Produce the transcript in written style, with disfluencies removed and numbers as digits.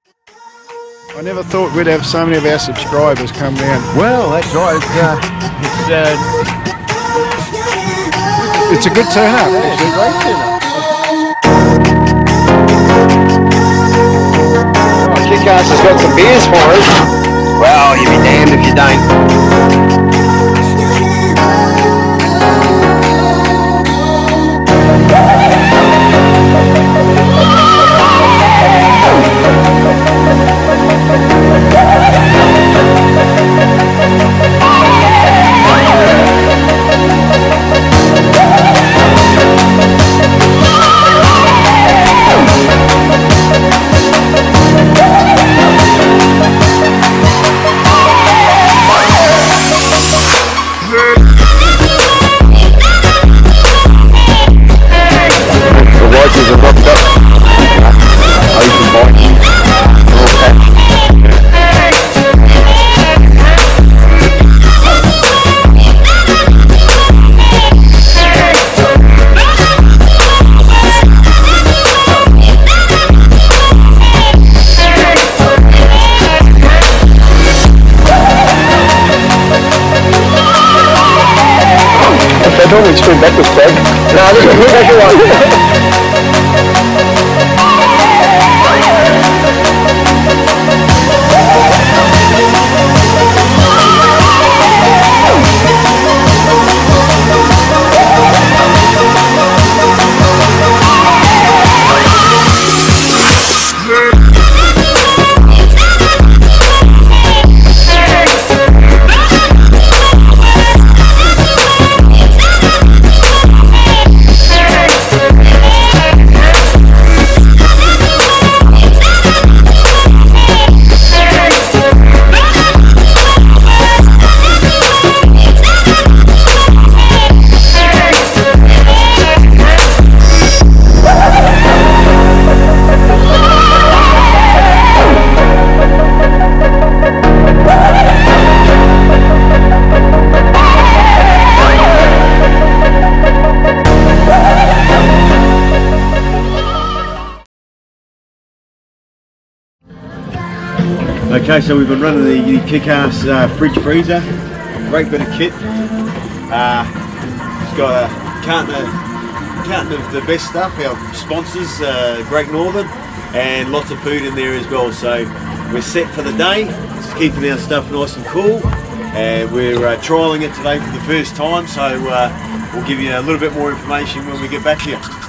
I never thought we'd have so many of our subscribers come down. Well, that's right. It's a good turn up. It's a great turn up. Oh, Kick-Ass has got some beers for us. Well, you be damned if you don't. I don't always swim backwards, Craig. No, this is a good one. Okay, so we've been running the Kick-Ass fridge freezer, great bit of kit. It's got a carton of the best stuff, our sponsors, Great Northern, and lots of food in there as well. So we're set for the day, it's keeping our stuff nice and cool, and we're trialling it today for the first time, so we'll give you a little bit more information when we get back here.